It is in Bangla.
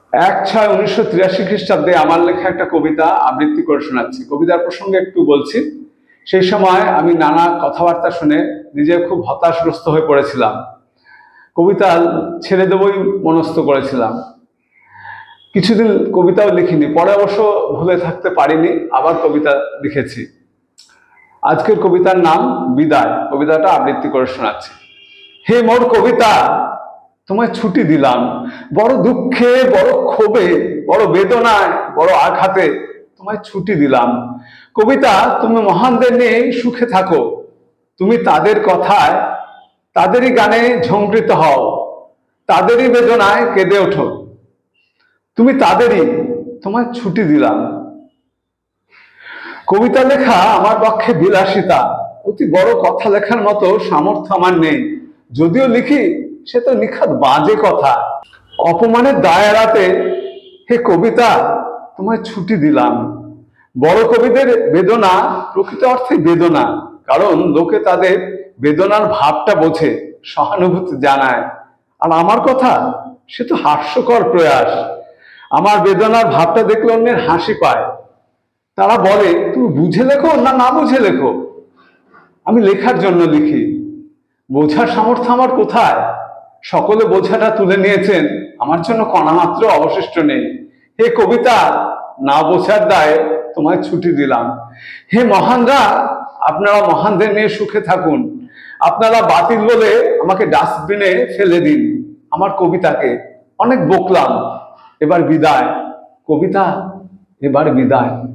১/৬/১৯৮৩ খ্রিস্টাব্দে আমার লেখা একটা কবিতা আবৃত্তি করে শোনাচ্ছি। কবিতার প্রসঙ্গে একটু বলছি। সেই সময় আমি নানা কথাবার্তা শুনে নিজে খুব হতাশগ্রস্ত হয়ে পড়েছিলাম। কবিতা ছেড়ে দেবই মনস্থ করেছিলাম। কিছুদিন কবিতাও লিখিনি, পরে অবশ্য ভুলে থাকতে পারিনি, আবার কবিতা লিখেছি। আজকের কবিতার নাম বিদায়। কবিতাটা আবৃত্তি করে শোনাচ্ছি। হে মোর কবিতা, তোমায় ছুটি দিলাম, বড় দুঃখে, বড় ক্ষোভে, বড় বেদনায়, বড় আঘাতে তোমায় ছুটি দিলাম। কবিতা, তুমি মহানদের নিয়ে সুখে থাকো, তুমি তাদের কথায়, তাদেরই গানে ঝঙ্কৃত হও, তাদেরই বেদনায় কেঁদে ওঠো, তুমি তাদেরই, তোমায় ছুটি দিলাম। কবিতা লেখা আমার পক্ষে বিলাসিতা, অতি বড় কথা লেখার মতো সামর্থ্য আমার নেই। যদিও লিখি, সে তো নিখাত বাজে কথা। অপমানের দায় এড়াতে হে কবিতা, তোমায় ছুটি দিলাম। বড় কবিদের বেদনা প্রকৃত অর্থে বেদনা, কারণ লোকে তাদের বেদনার ভাবটা বোঝে, সহানুভূতি জানায়। আর আমার কথা, সে তো হাস্যকর প্রয়াস। আমার বেদনার ভাবটা দেখলে অন্যের হাসি পায়। তারা বলে, তুমি বুঝে লেখো না না বুঝে লেখো। আমি লেখার জন্য লিখি, বোঝার সামর্থ্য আমার কোথায়? সকলে বোঝাটা তুলে নিয়েছেন, আমার জন্য কণামাত্র অবশিষ্ট নেই। হে কবিতা, না বোঝার দায়ে তোমায় ছুটি দিলাম। হে মহানরা, আপনারা মহানদের নিয়ে সুখে থাকুন। আপনারা বাতিল বলে আমাকে ডাস্টবিনে ফেলে দিন। আমার কবিতাকে অনেক বকলাম, এবার বিদায়। কবিতা, এবার বিদায়।